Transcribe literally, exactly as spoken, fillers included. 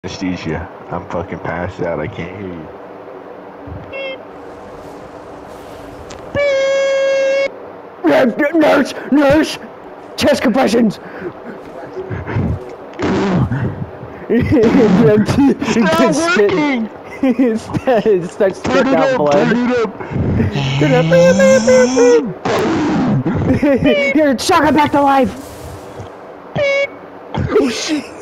Anesthesia. I'm fucking passed out. I can't hear you. Nurse! Nurse! Chest compressions! It's not working! It starts Turn spitting it out up! blood. Turn it up! Turn it up! You're shocking back to life! Oh shit!